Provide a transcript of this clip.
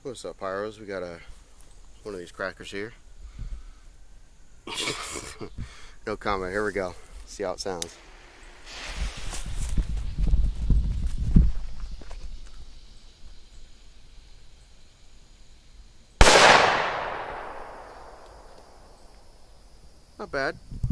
What's up, Pyros? We got one of these crackers here. No comment. Here we go. See how it sounds. Not bad.